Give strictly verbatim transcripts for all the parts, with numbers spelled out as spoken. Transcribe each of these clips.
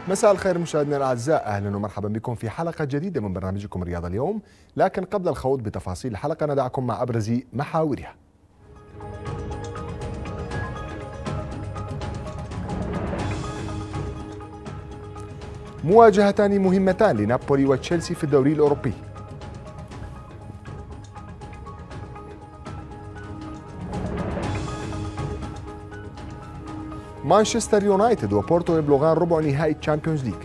مساء الخير مشاهدينا الاعزاء، اهلا ومرحبا بكم في حلقه جديده من برنامجكم رياضه اليوم، لكن قبل الخوض بتفاصيل الحلقه ندعكم مع ابرز محاورها. مواجهتان مهمتان لنابولي وتشيلسي في الدوري الاوروبي. مانشستر يونايتد وبورتو يبلغان ربع نهائي تشامبيونز ليج.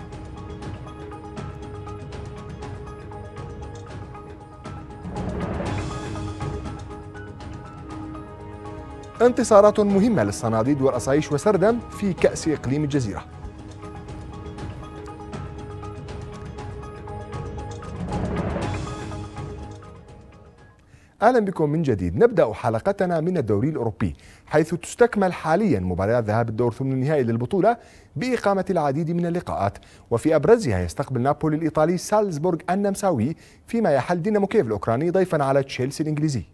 انتصارات مهمة للصناديد والأصايش وسردم في كأس إقليم الجزيرة. أهلا بكم من جديد. نبدأ حلقتنا من الدوري الأوروبي، حيث تستكمل حاليا مباريات ذهاب الدور ثمن النهائي للبطولة بإقامة العديد من اللقاءات، وفي أبرزها يستقبل نابولي الإيطالي سالزبورغ النمساوي، فيما يحل دينامو كييف الأوكراني ضيفا على تشيلسي الإنجليزي.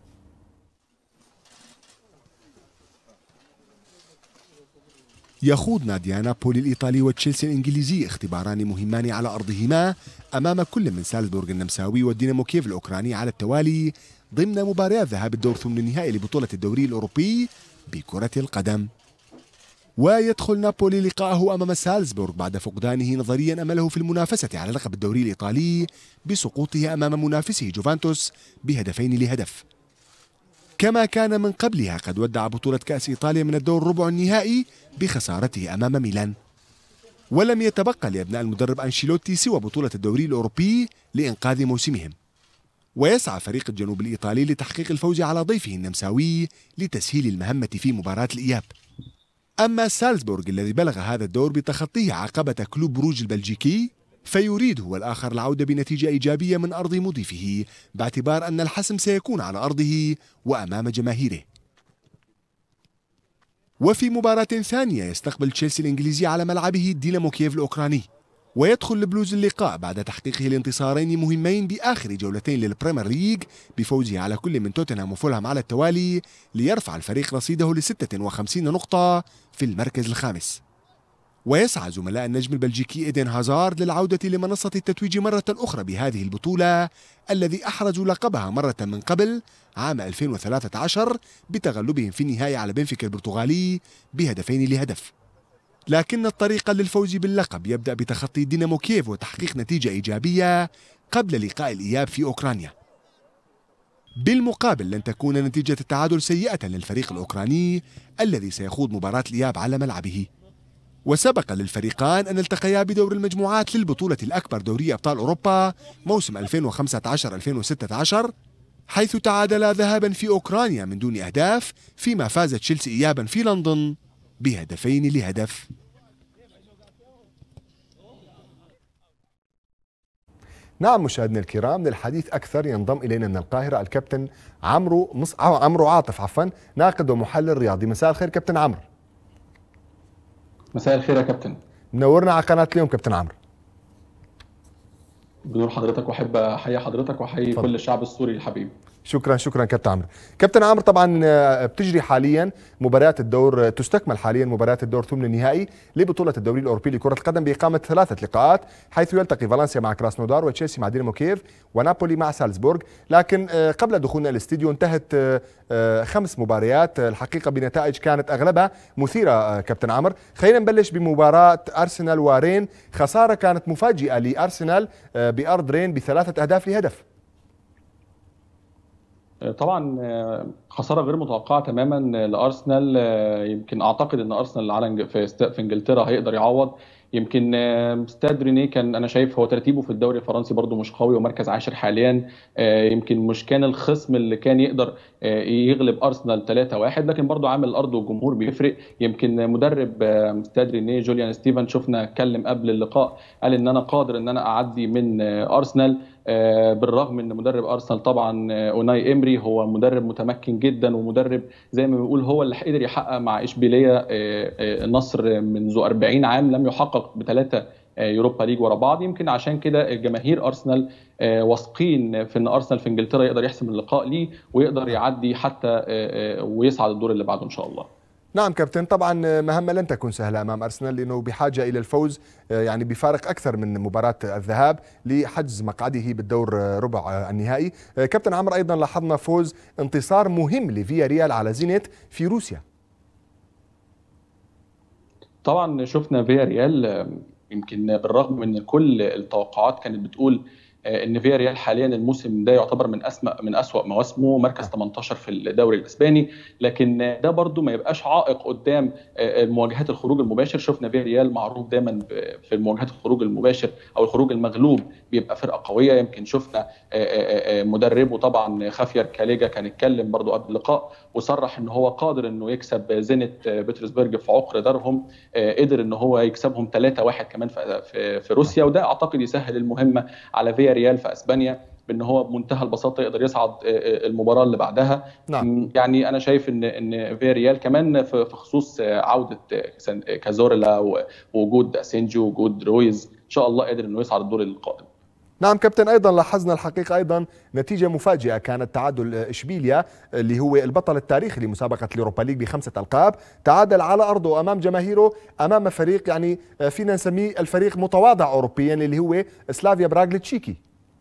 يخوض نادي نابولي الإيطالي وتشيلسي الإنجليزي اختباران مهمان على أرضهما أمام كل من سالزبورغ النمساوي ودينامو كييف الأوكراني على التوالي ضمن مباريات ذهاب الدور ثمن النهائي لبطولة الدوري الأوروبي بكرة القدم. ويدخل نابولي لقاءه أمام سالزبورغ بعد فقدانه نظريا أمله في المنافسة على لقب الدوري الإيطالي بسقوطه أمام منافسه جوفانتوس بهدفين لهدف، كما كان من قبلها قد ودع بطولة كأس إيطاليا من الدور ربع النهائي بخسارته أمام ميلان. ولم يتبقى لأبناء المدرب أنشيلوتي سوى بطولة الدوري الأوروبي لإنقاذ موسمهم، ويسعى فريق الجنوب الإيطالي لتحقيق الفوز على ضيفه النمساوي لتسهيل المهمة في مباراة الإياب. أما سالزبورغ الذي بلغ هذا الدور بتخطيه عقبة كلوب بروج البلجيكي، فيريد هو الآخر العودة بنتيجة إيجابية من أرض مضيفه، باعتبار أن الحسم سيكون على أرضه وأمام جماهيره. وفي مباراة ثانية يستقبل تشيلسي الإنجليزي على ملعبه دينامو كييف الأوكراني، ويدخل البلوز اللقاء بعد تحقيقه الانتصارين مهمين بآخر جولتين للبريمير ليج بفوزه على كل من توتنهام وفولهام على التوالي، ليرفع الفريق رصيده ل ستة وخمسين نقطة في المركز الخامس. ويسعى زملاء النجم البلجيكي إيدن هازارد للعودة لمنصة التتويج مرة أخرى بهذه البطولة الذي أحرزوا لقبها مرة من قبل عام ألفين وثلاثة عشر بتغلبهم في النهاية على بنفيكا البرتغالي بهدفين لهدف. لكن الطريق للفوز باللقب يبدأ بتخطي دينامو كييف وتحقيق نتيجة إيجابية قبل لقاء الإياب في أوكرانيا. بالمقابل لن تكون نتيجة التعادل سيئة للفريق الأوكراني الذي سيخوض مباراة الإياب على ملعبه. وسبق للفريقان أن التقيا بدور المجموعات للبطولة الأكبر دوري أبطال أوروبا موسم ألفين وخمسة عشر ألفين وستة عشر، حيث تعادلا ذهابا في أوكرانيا من دون أهداف، فيما فاز تشيلسي إيابا في لندن بهدفين لهدف. نعم مشاهدينا الكرام، للحديث أكثر ينضم إلينا من القاهرة الكابتن عمرو مص... عمرو عاطف عفوا ناقد ومحلل رياضي. مساء الخير كابتن عمرو. مساء الخير يا كابتن. منورنا على قناة اليوم كابتن عمرو. بنور حضرتك، واحب احيي حضرتك واحيي كل الشعب السوري الحبيب. شكرا شكرا كابتن عمرو. كابتن عمرو، طبعا بتجري حاليا مباريات الدور، تستكمل حاليا مباريات الدور ثمن النهائي لبطولة الدوري الأوروبي لكرة القدم بإقامة ثلاثة لقاءات، حيث يلتقي فالنسيا مع كراسنودار وتشيلسي مع دينامو كييف ونابولي مع سالزبورغ. لكن قبل دخولنا الاستديو انتهت خمس مباريات الحقيقة بنتائج كانت أغلبها مثيرة. كابتن عمرو، خلينا نبلش بمباراة أرسنال ورين، خسارة كانت مفاجئة لأرسنال بأرض رين بثلاثة أهداف لهدف. طبعا خساره غير متوقعه تماما لارسنال. يمكن اعتقد ان ارسنال على في في انجلترا هيقدر يعوض. يمكن ستاد رينيه كان انا شايف هو ترتيبه في الدوري الفرنسي برده مش قوي ومركز عاشر حاليا. يمكن مش كان الخصم اللي كان يقدر يغلب ارسنال ثلاثة واحد، لكن برده عامل الارض والجمهور بيفرق. يمكن مدرب ستاد رينيه جوليان ستيفن شفنا اتكلم قبل اللقاء، قال ان انا قادر ان انا اعدي من ارسنال، بالرغم ان مدرب ارسنال طبعا اوناي امري هو مدرب متمكن جدا ومدرب زي ما بنقول هو اللي قدر يحقق مع اشبيليه النصر منذ أربعين عام لم يحقق بثلاثه يوروبا ليج ورا بعض. يمكن عشان كده جماهير ارسنال واثقين في ان ارسنال في انجلترا يقدر يحسم اللقاء ليه ويقدر يعدي حتى ويصعد الدور اللي بعده ان شاء الله. نعم كابتن، طبعا مهمة لن تكون سهلة أمام أرسنال لأنه بحاجة إلى الفوز يعني بفارق أكثر من مباراة الذهاب لحجز مقعده بالدور ربع النهائي. كابتن عمرو، أيضا لاحظنا فوز انتصار مهم لفيا ريال على زينت في روسيا. طبعا شفنا فيا ريال، يمكن بالرغم من كل التوقعات كانت بتقول ان فيا ريال حاليا الموسم ده يعتبر من اسمأ من اسوأ مواسمه، مركز ثمانية عشر في الدوري الاسباني، لكن ده برضو ما يبقاش عائق قدام مواجهات الخروج المباشر. شفنا فيا ريال معروف دايما في مواجهات الخروج المباشر او الخروج المغلوب بيبقى فرقه قويه. يمكن شفنا مدربه طبعا خافير كاليجا كان اتكلم برضو قبل اللقاء وصرح ان هو قادر انه يكسب زينت بطرسبرج في عقر دارهم، قدر ان هو يكسبهم ثلاثة واحد كمان في في روسيا، وده اعتقد يسهل المهمه على فيا ريال في اسبانيا بان هو بمنتهى البساطه يقدر يصعد المباراه اللي بعدها. نعم. يعني انا شايف ان ان فيا ريال كمان في خصوص عوده كازورلا ووجود اسينجو ووجود رويز ان شاء الله قادر انه يصعد الدور القادم. نعم كابتن، أيضا لاحظنا الحقيقة أيضا نتيجة مفاجئة كانت تعادل إشبيليا اللي هو البطل التاريخي لمسابقة اليوروبا ليج بخمسة ألقاب، تعادل على أرضه أمام جماهيره أمام فريق يعني فينا نسميه الفريق متواضع أوروبيا اللي هو سلافيا براغ التشيكي.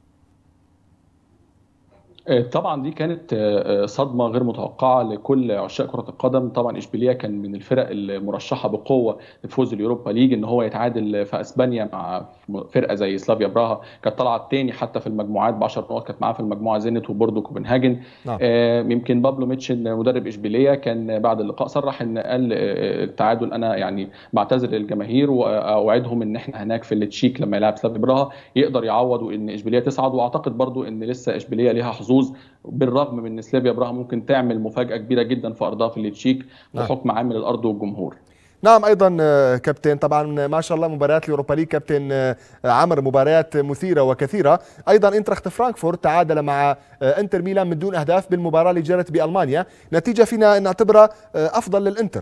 طبعا دي كانت صدمه غير متوقعه لكل عشاق كره القدم. طبعا اشبيليه كان من الفرق المرشحه بقوه لفوز اليوروبا ليج، ان هو يتعادل في اسبانيا مع فرقه زي سلافيا براها كانت طالعه الثاني حتى في المجموعات ب عشر نقط، كانت معاه في المجموعه زينت وبوردو كوبنهاجن. نعم. يمكن بابلو ميتشن مدرب اشبيليه كان بعد اللقاء صرح ان قال التعادل انا يعني بعتذر للجماهير واوعدهم ان احنا هناك في التشيك لما يلعب سلافيا براها يقدر يعوض وان اشبيليه تصعد. واعتقد برضو ان لسه اشبيليه ليها حظوظ بالرغم من ان سلافيا براها ممكن تعمل مفاجاه كبيره جدا في ارضها في التشيك بحكم عامل الارض والجمهور. نعم ايضا كابتن، طبعا ما شاء الله مباريات اليوروبا ليج كابتن عمر مباريات مثيره وكثيره. ايضا انتراخت فرانكفورت تعادل مع انتر ميلان من دون اهداف بالمباراه اللي جرت بالمانيا، نتيجه فينا نعتبرها افضل للانتر.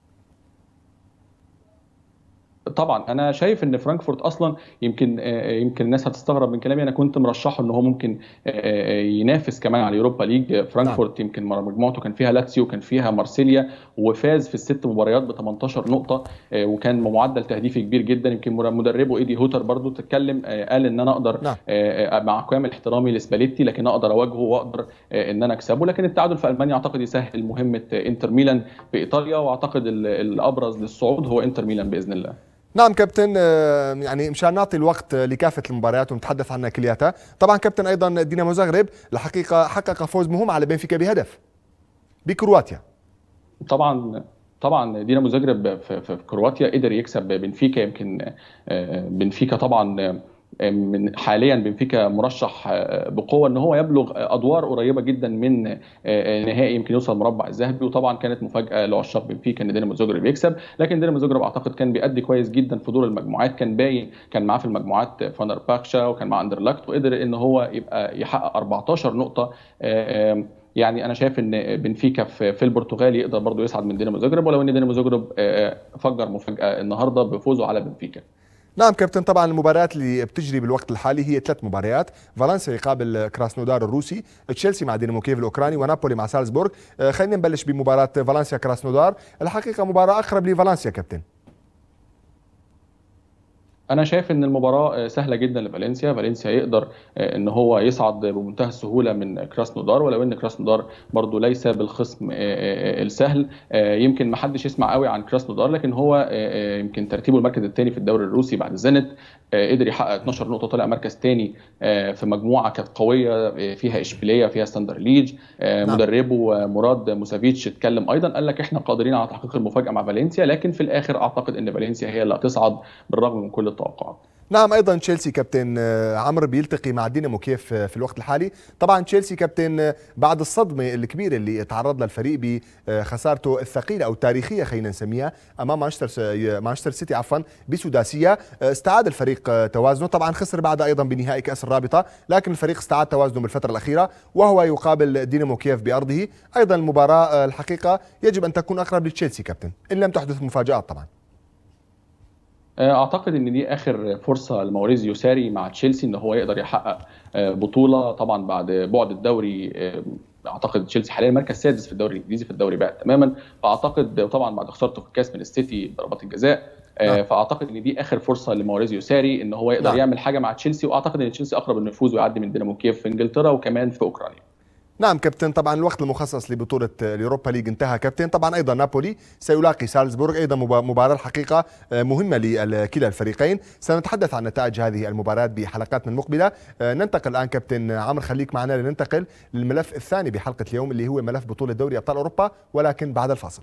طبعا انا شايف ان فرانكفورت اصلا يمكن يمكن الناس هتستغرب من كلامي، انا كنت مرشحه ان هو ممكن ينافس كمان على اليوروبا ليج. فرانكفورت نعم. يمكن مجموعته كان فيها لاتسيو وكان فيها مارسيليا وفاز في الست مباريات ب ثمانية عشر نقطه وكان معدل تهديفي كبير جدا. يمكن مدربه ايدي هوتر برضو تتكلم قال ان انا اقدر نعم. مع كامل احترامي لسباليتي لكن اقدر اواجهه واقدر ان انا اكسبه. لكن التعادل في المانيا اعتقد يسهل مهمه انتر ميلان في ايطاليا، واعتقد الابرز للصعود هو انتر ميلان باذن الله. نعم كابتن، يعني مشان نعطي الوقت لكافة المباريات ونتحدث عنها كلياتها. طبعا كابتن أيضا دينامو زغرب الحقيقة حقق فوز مهم على بنفيكا بهدف بكرواتيا. طبعا طبعا دينامو زغرب في كرواتيا قدر يكسب بنفيكا. يمكن بنفيكا طبعا من حاليا بنفيكا مرشح بقوه ان هو يبلغ ادوار قريبه جدا من نهائي، يمكن يوصل المربع الذهبي. وطبعا كانت مفاجاه لعشاق بنفيكا ان دينامو زغرب يكسب، لكن دينامو زغرب اعتقد كان بيأدي كويس جدا في دور المجموعات. كان باين كان معاه في المجموعات فانر باكشا وكان مع اندرلاكت وقدر ان هو يبقى يحقق أربعة عشر نقطه. يعني انا شايف ان بنفيكا في البرتغال يقدر برضه يصعد من دينامو زغرب، ولو ان دينامو زغرب فجر مفاجاه النهارده بفوزه على بنفيكا. نعم كابتن، طبعا المباريات اللي بتجري بالوقت الحالي هي ثلاث مباريات: فالنسيا يقابل كراسنودار الروسي، تشيلسي مع دينامو كييف الاوكراني، ونابولي مع سالزبورغ. خلينا نبلش بمباراه فالنسيا كراسنودار، الحقيقه مباراه اقرب لفالنسيا كابتن. انا شايف ان المباراه سهله جدا لفالنسيا. فالنسيا يقدر ان هو يصعد بمنتهى السهوله من كراسنودار، ولو ان كراسنودار برضو ليس بالخصم السهل. يمكن ما حدش يسمع قوي عن كراسنودار، لكن هو يمكن ترتيبه المركز الثاني في الدوري الروسي بعد زينت، قدر يحقق اثناشر نقطه، طلع مركز ثاني في مجموعه كانت قويه فيها اشبيليه فيها ستاندر ليج. مدربه مراد موسافيتش اتكلم ايضا قال لك احنا قادرين على تحقيق المفاجاه مع فالنسيا، لكن في الاخر اعتقد ان فالنسيا هي اللي هتصعد بالرغم من كل التوقعات. نعم ايضا تشيلسي كابتن عمرو بيلتقي مع دينامو كييف في الوقت الحالي. طبعا تشيلسي كابتن بعد الصدمه الكبيره اللي تعرض لها الفريق بخسارته الثقيله او التاريخيه خلينا نسميها امام مانشستر مانشستر سيتي عفوا بسداسيه، استعاد الفريق توازنه. طبعا خسر بعدها ايضا بنهائي كاس الرابطه، لكن الفريق استعاد توازنه بالفتره الاخيره وهو يقابل دينامو كييف بارضه. ايضا المباراه الحقيقه يجب ان تكون اقرب لتشيلسي كابتن ان لم تحدث مفاجات. طبعا اعتقد ان دي اخر فرصه لموريزيو ساري مع تشيلسي ان هو يقدر يحقق بطوله، طبعا بعد بعد الدوري اعتقد تشيلسي حاليا مركز سادس في الدوري الانجليزي في الدوري بقى تماما. فاعتقد طبعا بعد خسارته في الكاس من السيتي ضربات الجزاء، نعم. فاعتقد ان دي اخر فرصه لموريزيو ساري ان هو يقدر نعم. يعمل حاجه مع تشيلسي، واعتقد ان تشيلسي اقرب انه يفوز ويعدي من دينامو كييف في انجلترا وكمان في اوكرانيا. نعم كابتن، طبعا الوقت المخصص لبطولة اليوروبا ليج انتهى كابتن. طبعا أيضا نابولي سيلاقي سالزبورغ، أيضا مباراة الحقيقة مهمة لكلا الفريقين. سنتحدث عن نتائج هذه المباراة بحلقاتنا المقبلة. ننتقل الآن كابتن عمرو، خليك معنا لننتقل للملف الثاني بحلقة اليوم اللي هو ملف بطولة دوري أبطال أوروبا، ولكن بعد الفاصل.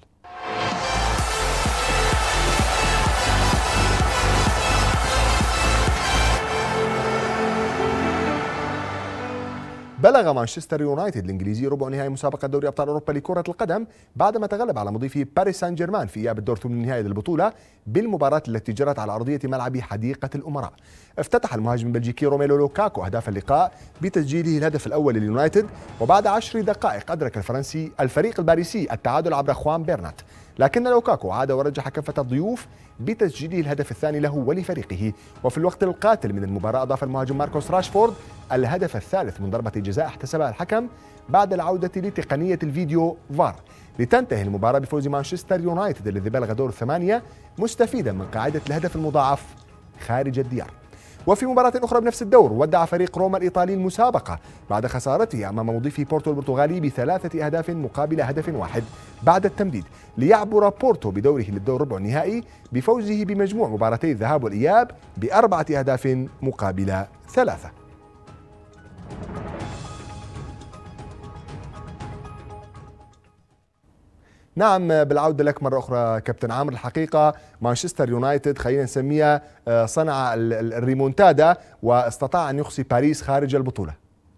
بلغ مانشستر يونايتد الانجليزي ربع نهائي مسابقه دوري ابطال اوروبا لكره القدم بعدما تغلب على مضيفه باريس سان جيرمان في اياب الدور ثمن النهائي للبطوله بالمباراه التي جرت على ارضيه ملعب حديقه الامراء. افتتح المهاجم البلجيكي روميلو لوكاكو اهداف اللقاء بتسجيله الهدف الاول لليونايتد، وبعد عشر دقائق ادرك الفرنسي الفريق الباريسي التعادل عبر خوان بيرنات، لكن لوكاكو عاد ورجح كفة الضيوف بتسجيله الهدف الثاني له ولفريقه. وفي الوقت القاتل من المباراة أضاف المهاجم ماركوس راشفورد الهدف الثالث من ضربة جزاء احتسبها الحكم بعد العودة لتقنية الفيديو فار، لتنتهي المباراة بفوز مانشستر يونايتد الذي بلغ دور الثمانية مستفيدا من قاعدة الهدف المضاعف خارج الديار. وفي مباراة أخرى بنفس الدور ودع فريق روما الإيطالي المسابقة بعد خسارته أمام مضيفي بورتو البرتغالي بثلاثة أهداف مقابل هدف واحد بعد التمديد، ليعبر بورتو بدوره للدور ربع النهائي بفوزه بمجموع مباراتي الذهاب والإياب بأربعة أهداف مقابل ثلاثة. نعم، بالعودة لك مرة أخرى كابتن عامر. الحقيقة مانشستر يونايتد خلينا نسميها صنع الريمونتادا واستطاع أن يخصي باريس خارج البطولة.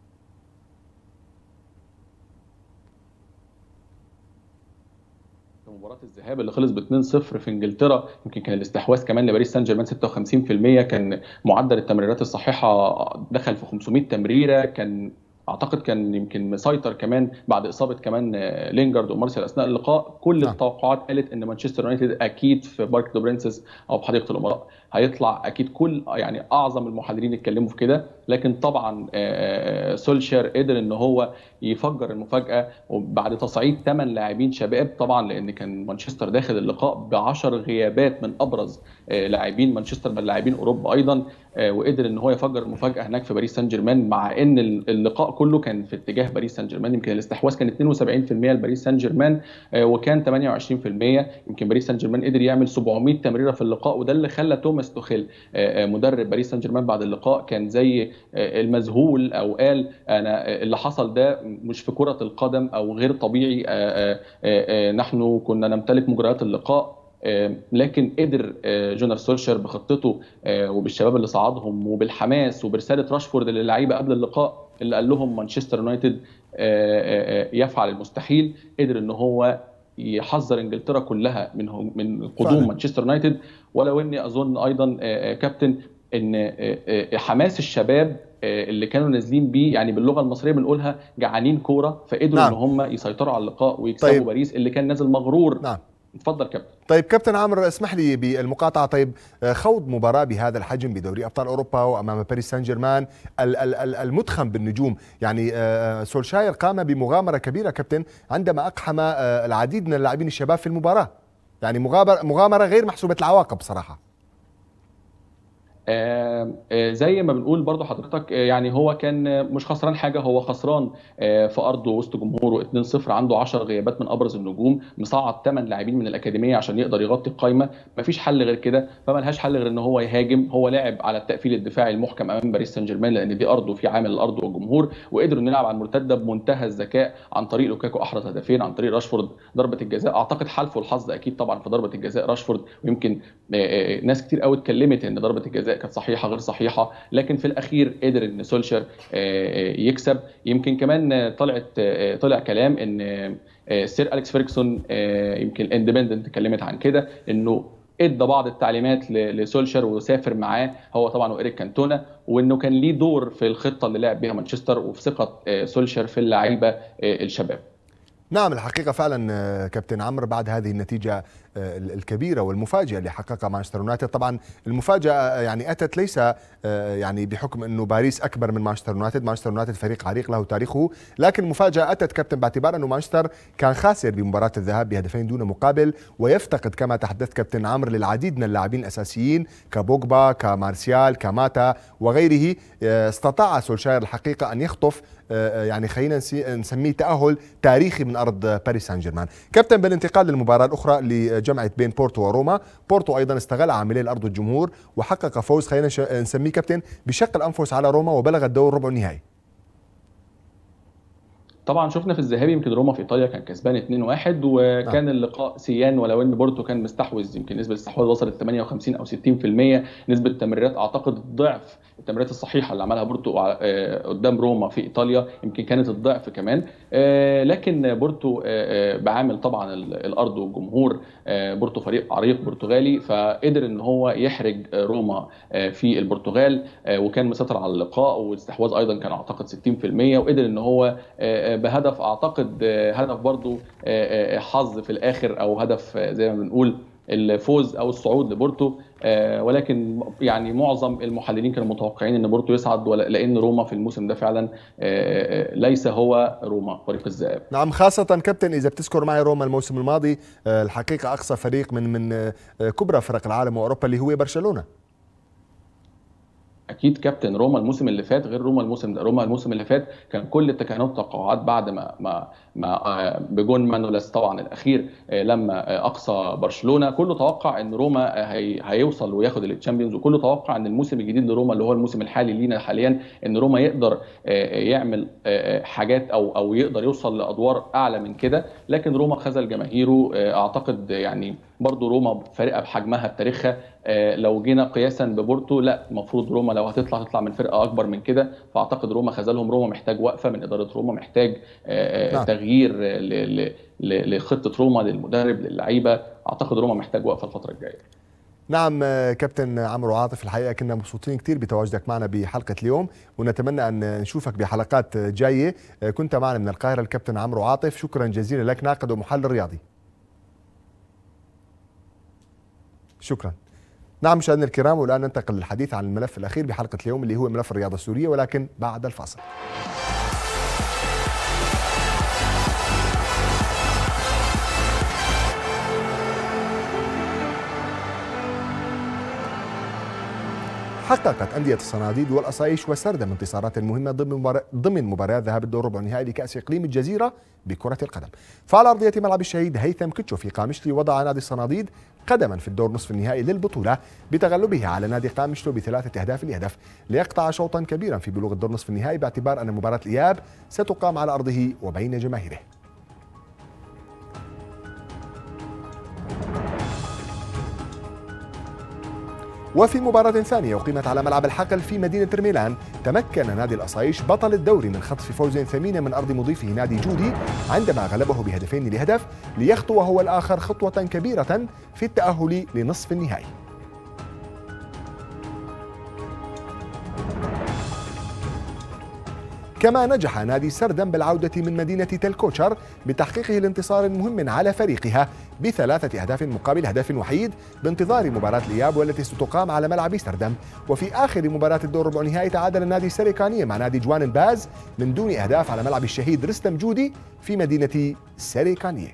مباراة الذهاب اللي خلص ب اتنين صفر في انجلترا، يمكن كان الاستحواذ كمان لباريس سان جيرمان ستة وخمسين بالمية، كان معدل التمريرات الصحيحة دخل في خمسمائة تمريرة، كان اعتقد كان يمكن مسيطر كمان بعد اصابه كمان لينجارد ومارسيال اثناء اللقاء. كل نعم. التوقعات قالت ان مانشستر يونايتد اكيد في بارك دو برنسس او في حديقه الامراء هيطلع، اكيد كل يعني اعظم المحللين اتكلموا في كده، لكن طبعا سولشير قدر ان هو يفجر المفاجاه وبعد تصعيد ثمان لاعبين شباب، طبعا لان كان مانشستر داخل اللقاء ب عشر غيابات من ابرز لاعبين مانشستر من لاعبين اوروبا ايضا، وقدر ان هو يفجر المفاجاه هناك في باريس سان جيرمان، مع ان اللقاء كله كان في اتجاه باريس سان جيرمان. يمكن الاستحواذ كان اتنين وسبعين بالمية لباريس سان جيرمان وكان ثمانية وعشرين بالمية. يمكن باريس سان جيرمان قدر يعمل سبعمائة تمريره في اللقاء، وده اللي خلى توماس توخيل مدرب باريس سان جيرمان بعد اللقاء كان زي المذهول، او قال انا اللي حصل ده مش في كره القدم او غير طبيعي، نحن كنا نمتلك مجريات اللقاء، لكن قدر جونر سولشر بخطته وبالشباب اللي صعدهم وبالحماس وبرساله راشفورد للعيبه قبل اللقاء اللي قال لهم مانشستر يونايتد يفعل المستحيل، قدر ان هو يحذر انجلترا كلها من من قدوم مانشستر يونايتد. ولو اني اظن ايضا كابتن ان حماس الشباب اللي كانوا نازلين بيه، يعني باللغه المصريه بنقولها جعانين كوره، فقدروا نعم. ان هم يسيطروا على اللقاء ويكسبوا طيب. باريس اللي كان نازل مغرور. نعم. اتفضل كابتن. طيب كابتن عامر، اسمح لي بالمقاطعه. طيب خوض مباراه بهذا الحجم بدوري ابطال اوروبا وامام باريس سان جيرمان المدخم بالنجوم، يعني سولشاير قام بمغامره كبيره كابتن عندما اقحم العديد من اللاعبين الشباب في المباراه، يعني مغامره غير محسوبه العواقب بصراحه. آه آه زي ما بنقول برضو حضرتك، آه يعني هو كان مش خسران حاجه، هو خسران آه في ارضه وسط جمهوره اتنين صفر، عنده عشر غيابات من ابرز النجوم، مصعد ثمان لاعبين من الاكاديميه عشان يقدر يغطي القايمه، مفيش حل غير كده، فملهاش حل غير ان هو يهاجم. هو لعب على التقفيل الدفاعي المحكم امام باريس سان جيرمان لان دي ارضه في عامل الارض والجمهور، وقدر انه يلعب على المرتده بمنتهى الذكاء عن طريق لوكاكو احرز هدفين، عن طريق راشفورد ضربه الجزاء، اعتقد حالفه الحظ اكيد طبعا في ضربه الجزاء راشفورد، ويمكن آه آه ناس كتير قوي اتكلمت ان ضربه الجزاء كانت صحيحه غير صحيحه صحيحه، لكن في الاخير قدر ان سولشر يكسب. يمكن كمان طلعت طلع كلام ان سير أليكس فيرجسون، يمكن الاندبندنت اتكلمت عن كده، انه ادى بعض التعليمات لسولشر وسافر معاه هو طبعا وإيريك كانتونا، وانه كان ليه دور في الخطه اللي لعب بها مانشستر وفي ثقه سولشر في اللعيبه الشباب. نعم الحقيقة فعلا كابتن عمرو، بعد هذه النتيجة الكبيرة والمفاجئة اللي حققها مانشستر يونايتد. طبعا المفاجأة يعني أتت ليس يعني بحكم أنه باريس أكبر من مانشستر يونايتد، مانشستر يونايتد فريق عريق له تاريخه، لكن المفاجأة أتت كابتن باعتبار أنه مانشستر كان خاسر بمباراة الذهاب بهدفين دون مقابل، ويفتقد كما تحدثت كابتن عمرو للعديد من اللاعبين الأساسيين كبوجبا كمارسيال كماتا وغيره. استطاع سولشاير الحقيقة أن يخطف يعني خلينا نسميه تأهل تاريخي من أرض باريس سان جيرمان. كابتن بالانتقال للمباراة الأخرى لجمعت بين بورتو وروما، بورتو أيضا استغل عاملي الأرض والجمهور وحقق فوز خلينا نسميه كابتن بشق الأنفس على روما وبلغ الدور ربع النهائي. طبعا شفنا في الذهاب يمكن روما في ايطاليا كان كسبان اتنين واحد وكان اللقاء سيان، ولو ان بورتو كان مستحوذ يمكن نسبه الاستحواذ وصلت ثمانية وخمسين او ستين في المية، نسبه التمريرات اعتقد ضعف التمريرات الصحيحه اللي عملها بورتو قدام روما في ايطاليا، يمكن كانت الضعف كمان. لكن بورتو بعامل طبعا الارض والجمهور، بورتو فريق عريق برتغالي، فقدر ان هو يحرج روما في البرتغال وكان مسيطر على اللقاء، والاستحواذ ايضا كان اعتقد ستين في المية، وقدر ان هو بهدف اعتقد هدف برضو حظ في الاخر او هدف زي ما بنقول الفوز او الصعود لبورتو. ولكن يعني معظم المحللين كانوا متوقعين ان بورتو يصعد، لان روما في الموسم ده فعلا ليس هو روما فريق الذئاب. نعم، خاصة كابتن إذا بتذكر معي روما الموسم الماضي الحقيقة أقصى فريق من من كبرى فرق العالم وأوروبا اللي هو برشلونة. اكيد كابتن، روما الموسم اللي فات غير روما الموسم ده. روما الموسم اللي فات كان كل التكهنات والتوقعات بعد ما ما ما بجون مانولاس طبعا الاخير لما اقصى برشلونه، كله توقع ان روما هي هيوصل وياخد التشامبيونز، وكله توقع ان الموسم الجديد لروما اللي هو الموسم الحالي لينا حاليا ان روما يقدر يعمل حاجات او او يقدر يوصل لادوار اعلى من كده. لكن روما خذل جماهيره. اعتقد يعني برضو روما فرقه بحجمها بتاريخها، لو جينا قياسا ببورتو لا، المفروض روما لو هتطلع تطلع من فرقه اكبر من كده، فاعتقد روما خذلهم. روما محتاج وقفه من اداره روما، محتاج نعم. تغيير لخطه روما للمدرب للعيبه. اعتقد روما محتاج وقفه الفتره الجايه. نعم كابتن عمرو عاطف، الحقيقه كنا مبسوطين كثير بتواجدك معنا بحلقه اليوم، ونتمنى ان نشوفك بحلقات جايه. كنت معنا من القاهره الكابتن عمرو عاطف، شكرا جزيلا لك، ناقد ومحلل رياضي. شكرا. نعم مشاهدينا الكرام، والآن ننتقل للحديث عن الملف الأخير بحلقة اليوم اللي هو ملف الرياضة السورية، ولكن بعد الفاصل. حققت أندية الصناديد والأصايش وسردم انتصارات مهمة ضمن ضمن مباريات ذهاب الدور ربع النهائي لكأس إقليم الجزيرة بكرة القدم. فعلى أرضية ملعب الشهيد هيثم كتشو في قامشلي وضع نادي الصناديد قدما في الدور نصف النهائي للبطولة بتغلبه على نادي قامشلو بثلاثة أهداف لهدف، ليقطع شوطا كبيرا في بلوغ الدور نصف النهائي باعتبار أن مباراة الإياب ستقام على أرضه وبين جماهيره. وفي مباراة ثانية أقيمت على ملعب الحقل في مدينة ميلان، تمكن نادي الأصايش بطل الدوري من خطف فوز ثمين من أرض مضيفه نادي جودي عندما غلبه بهدفين لهدف، ليخطو هو الآخر خطوة كبيرة في التأهل لنصف النهائي. كما نجح نادي سردم بالعودة من مدينة تلكوشر بتحقيقه الانتصار المهم على فريقها بثلاثة أهداف مقابل هدف وحيد بانتظار مباراة الإياب والتي ستقام على ملعب سردم. وفي آخر مباراة الدور ربع النهائي تعادل النادي السريكانية مع نادي جوان باز من دون أهداف على ملعب الشهيد رستم جودي في مدينة سريكانية.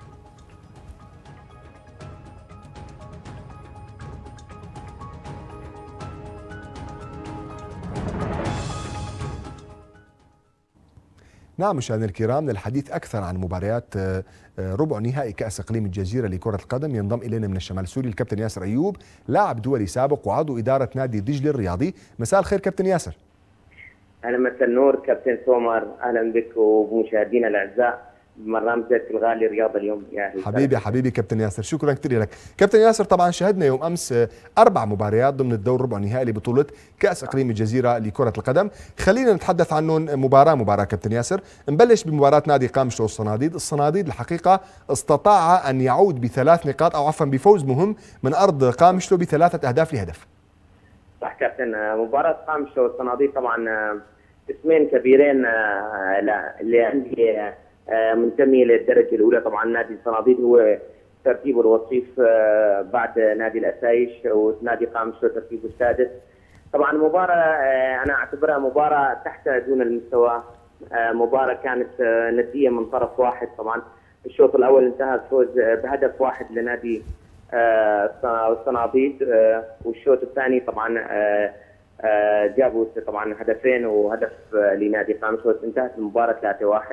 نعم مشاهدينا الكرام، للحديث أكثر عن مباريات ربع نهائي كأس إقليم الجزيرة لكرة القدم ينضم إلينا من الشمال السوري الكابتن ياسر أيوب، لاعب دولي سابق وعضو إدارة نادي دجلة الرياضي. مساء الخير كابتن ياسر. أهلا مساء النور كابتن سومر، أهلا بك ومشاهدينا الأعزاء برنامجك الغالي رياضة اليوم. يا حبيبي حبيبي كابتن ياسر، شكرا كثير لك كابتن ياسر. طبعا شهدنا يوم امس اربع مباريات ضمن الدور ربع النهائي لبطوله كاس اقليم الجزيره لكره القدم، خلينا نتحدث عنهم مباراه مباراه كابتن ياسر. نبلش بمباراه نادي قامشلو والصناديد. الصناديد الحقيقه استطاع ان يعود بثلاث نقاط او عفوا بفوز مهم من ارض قامشلو بثلاثه اهداف لهدف. صح كابتن، مباراه قامشلو والصناديد طبعا اسمين كبيرين اللي عندي منتمي للدرجه الاولى. طبعا نادي الصناديد هو ترتيبه الوصيف بعد نادي الاسايش، ونادي قامشلو ترتيبه السادس. طبعا مباراه انا اعتبرها مباراه تحت دون المستوى، مباراه كانت نديه من طرف واحد. طبعا الشوط الاول انتهى الفوز بهدف واحد لنادي الصناديد، والشوط الثاني طبعا جابوا طبعا هدفين وهدف لنادي قامشلو، انتهت المباراه ثلاثة واحد.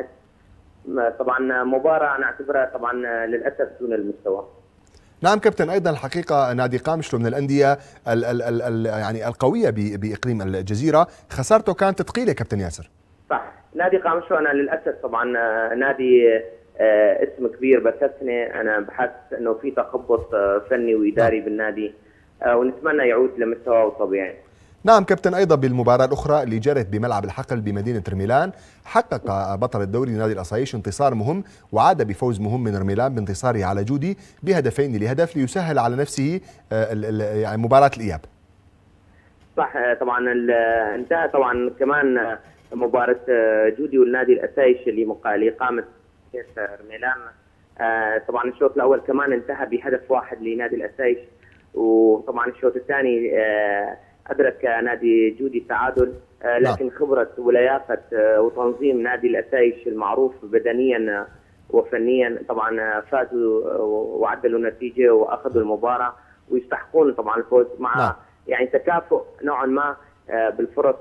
طبعا مباراه انا اعتبرها طبعا للاسف دون المستوى. نعم كابتن، ايضا الحقيقه نادي قامشلو من الانديه ال ال ال ال يعني القويه باقليم الجزيره، خسارته كانت ثقيله كابتن ياسر. صح، نادي قامشلو انا للاسف طبعا نادي اسم كبير بكتني، انا بحس انه في تخبط فني واداري بالنادي، ونتمنى يعود لمستواه الطبيعي. نعم كابتن، أيضا بالمباراة الأخرى اللي جرت بملعب الحقل بمدينة رميلان، حقق بطل الدوري نادي الأصايش انتصار مهم، وعاد بفوز مهم من رميلان بانتصاره على جودي بهدفين لهدف ليسهل على نفسه يعني مباراة الإياب. صح، طبعا انتهى طبعا كمان مباراة جودي والنادي الأسايش اللي اللي قامت رميلان. طبعا الشوط الأول كمان انتهى بهدف واحد لنادي الأسايش، وطبعا الشوط الثاني أدرك نادي جودي التعادل، لكن خبرة ولياقة وتنظيم نادي الأسايش المعروف بدنيا وفنيا طبعا فازوا وعدلوا النتيجة وأخذوا المباراة، ويستحقون طبعا الفوز مع لا. يعني تكافؤ نوعا ما بالفرص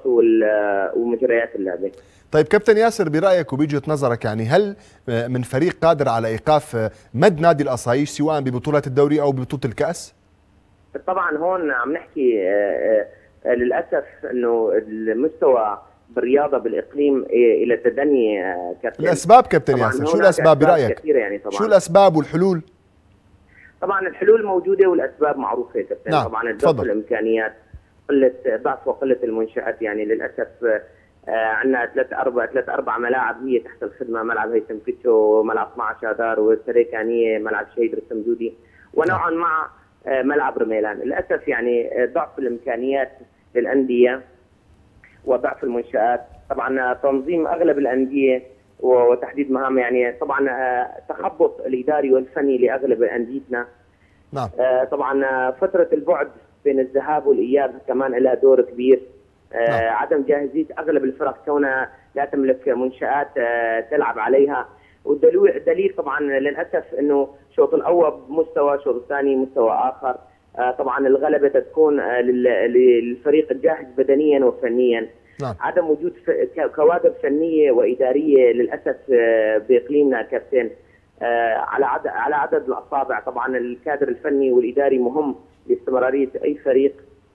ومجريات اللعبة. طيب كابتن ياسر، برأيك وبوجهة نظرك، يعني هل من فريق قادر على إيقاف مد نادي الأصايش سواء ببطولة الدوري أو ببطولة الكأس؟ طبعا هون عم نحكي للاسف انه المستوى بالرياضه بالاقليم الى تدني كابتن. الاسباب كابتن ياسر، شو الاسباب برايك؟ يعني طبعا شو الاسباب والحلول؟ طبعا الحلول موجوده والاسباب معروفه كابتن. نعم. طبعا ضعف الامكانيات، قله ضعف وقله المنشات، يعني للاسف عندنا ثلاث اربع ثلاث اربع ملاعب هي تحت الخدمه، ملعب هيثم كيتشو، ملعب اثنعش اذار، والسريكانيه، ملعب شهيد رسم جودي، ونوعا ما ملعب رميلان. للاسف يعني ضعف الامكانيات للانديه وضعف المنشات، طبعا تنظيم اغلب الانديه وتحديد مهام، يعني طبعا تخبط الاداري والفني لاغلب انديتنا. نعم. طبعا فتره البعد بين الذهاب والاياب كمان لها دور كبير. نعم. عدم جاهزيه اغلب الفرق كونها لا تملك منشات تلعب عليها، والدليل طبعا للاسف انه الشوط الاول بمستوى، الشوط الثاني مستوى اخر. طبعا الغلبه تكون للفريق الجاهز بدنيا وفنيا. نعم. عدم وجود كوادر فنيه واداريه للاسف باقليمنا كابتن على عدد على عدد الاصابع. طبعا الكادر الفني والاداري مهم لاستمراريه اي فريق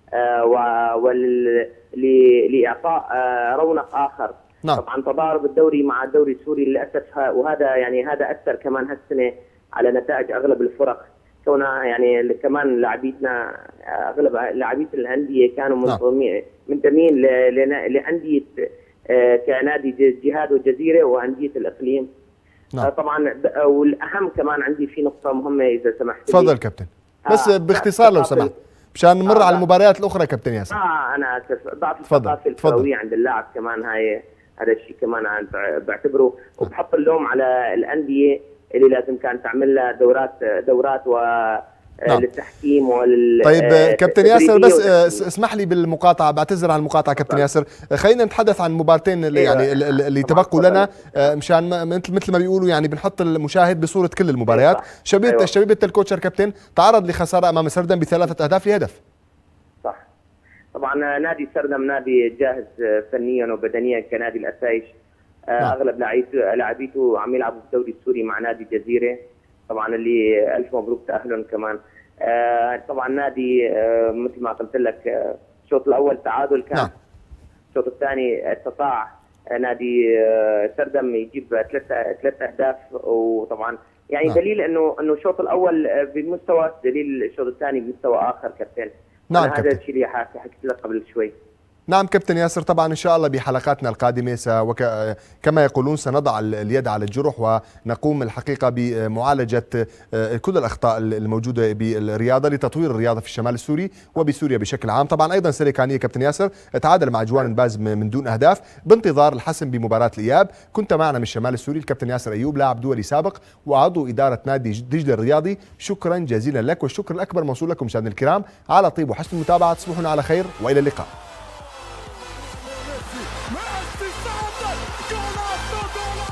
ولاعطاء رونق اخر. نعم. طبعا تضارب الدوري مع الدوري السوري للاسف، وهذا يعني هذا اثر كمان هالسنه على نتائج اغلب الفرق، كونها يعني كمان لاعبيتنا اغلب لاعبيت الانديه كانوا منضمين منتمين لانديه كنادي جهاد والجزيره وانديه الاقليم. نعم. طبعا والاهم كمان عندي في نقطه مهمه اذا سمحت لي. تفضل كابتن، بس آه باختصار لو سمحت مشان نمر آه على المباريات الاخرى كابتن ياسر. اه انا اسف، ضعف الثقافه الكرويه عند اللاعب كمان، هاي هذا الشيء كمان أنا بعتبره، وبحط اللوم على الانديه اللي لازم كانت تعمل لها دورات دورات و نعم. للتحكيم ولل طيب كابتن ياسر، بس اسمح لي بالمقاطعه، بعتذر عن المقاطعه كابتن طبعا. ياسر، خلينا نتحدث عن مبارتين اللي أيوة. يعني اللي تبقوا لنا، مشان مثل مثل ما بيقولوا يعني بنحط المشاهد بصوره كل المباريات. أيوة. شبيبه أيوة. شبيبه الكوتشر كابتن تعرض لخساره امام سردم بثلاثه اهداف لهدف. صح. طبعا نادي سردم نادي جاهز فنيا وبدنيا كنادي الاسايش. نعم. اغلب لاعبيته عم يلعبوا في الدوري السوري مع نادي الجزيره، طبعا اللي الف مبروك تاهلهم كمان. آه طبعا نادي آه مثل ما قلت لك، الشوط آه الاول تعادل كان. نعم. الشوط الثاني استطاع آه نادي آه سردم يجيب ثلاث ثلاث اهداف، وطبعا يعني نعم. دليل انه انه الشوط الاول بمستوى، دليل الشوط الثاني بمستوى اخر كابتن. نعم هذا الشيء اللي حكيت لك قبل شوي. نعم كابتن ياسر، طبعا إن شاء الله بحلقاتنا القادمة وك... كما يقولون سنضع اليد على الجرح ونقوم الحقيقة بمعالجة كل الأخطاء الموجودة بالرياضة لتطوير الرياضة في الشمال السوري وبسوريا بشكل عام. طبعا أيضا سيريكانية كابتن ياسر تعادل مع جوان باز من دون أهداف بانتظار الحسم بمباراة الإياب. كنت معنا من الشمال السوري الكابتن ياسر أيوب، لاعب دولي سابق وعضو إدارة نادي دجلة الرياضي. شكرا جزيلا لك، والشكر الأكبر موصول لكم مشاهدينا الكرام على طيب وحسن المتابعة. تصبحون على خير وإلى اللقاء. Messi, Messi, Messi, Messi, Messi, Messi,